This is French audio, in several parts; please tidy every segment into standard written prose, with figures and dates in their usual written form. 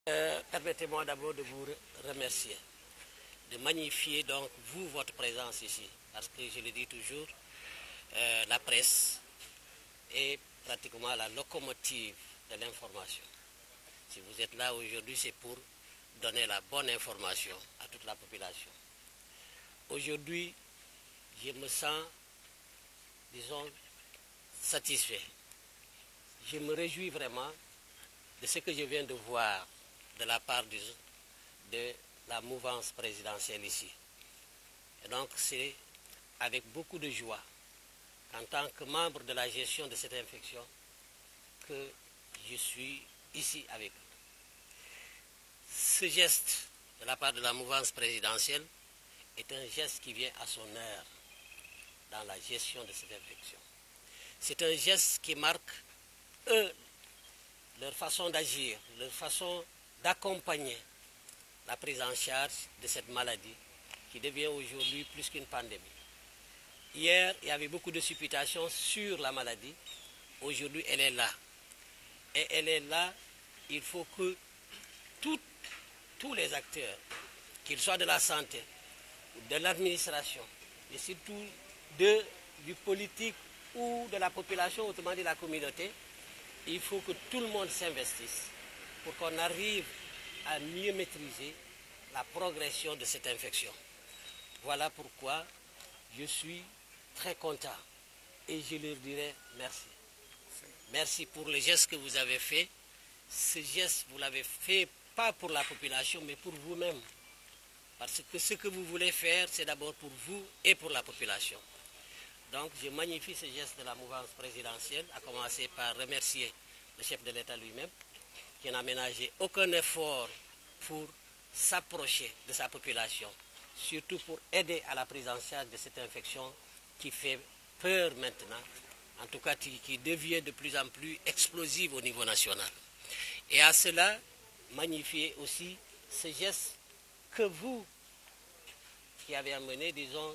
Permettez-moi d'abord de vous remercier, de magnifier donc vous, votre présence ici, parce que je le dis toujours, la presse est pratiquement la locomotive de l'information. Si vous êtes là aujourd'hui, c'est pour donner la bonne information à toute la population. Aujourd'hui, je me sens, disons, satisfait. Je me réjouis vraiment de ce que je viens de voir de la part de la mouvance présidentielle ici. Et donc c'est avec beaucoup de joie qu'en tant que membre de la gestion de cette infection que je suis ici avec eux. Ce geste de la part de la mouvance présidentielle est un geste qui vient à son heure dans la gestion de cette infection. C'est un geste qui marque, eux, leur façon d'agir, leur façon d'accompagner la prise en charge de cette maladie qui devient aujourd'hui plus qu'une pandémie. Hier, il y avait beaucoup de supputations sur la maladie. Aujourd'hui, elle est là. Et elle est là, il faut que tous les acteurs, qu'ils soient de la santé, de l'administration, et surtout du politique ou de la population, autrement dit la communauté, il faut que tout le monde s'investisse pour qu'on arrive à mieux maîtriser la progression de cette infection. Voilà pourquoi je suis très content et je leur dirai merci. Merci pour le geste que vous avez fait. Ce geste, vous l'avez fait pas pour la population, mais pour vous-même. Parce que ce que vous voulez faire, c'est d'abord pour vous et pour la population. Donc, je magnifie ce geste de la mouvance présidentielle, à commencer par remercier le chef de l'État lui-même, qui n'a ménagé aucun effort pour s'approcher de sa population, surtout pour aider à la prise en charge de cette infection qui fait peur maintenant, en tout cas qui devient de plus en plus explosive au niveau national. Et à cela, magnifier aussi ce geste que vous, qui avez amené, disons,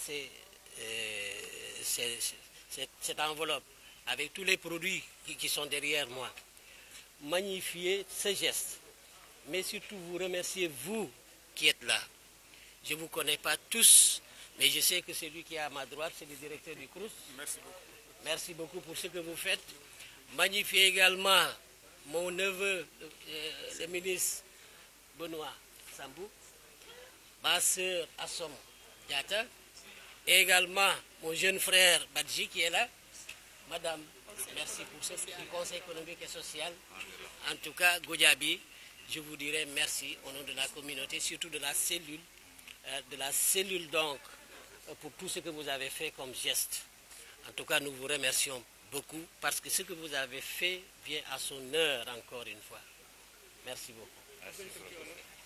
cette enveloppe avec tous les produits qui sont derrière moi, magnifier ce geste, mais surtout vous remercier, vous qui êtes là. Je ne vous connais pas tous, mais je sais que celui qui est à ma droite, c'est le directeur du CROUS. Merci beaucoup. Merci beaucoup pour ce que vous faites. Magnifier également mon neveu, le ministre Benoît Sambou, ma soeur Assom Diata, et également mon jeune frère Badji qui est là. Madame, merci pour ce Conseil économique et social. En tout cas, Goudiaby, je vous dirais merci au nom de la communauté, surtout de la cellule donc, pour tout ce que vous avez fait comme geste. En tout cas, nous vous remercions beaucoup parce que ce que vous avez fait vient à son heure encore une fois. Merci beaucoup. Merci.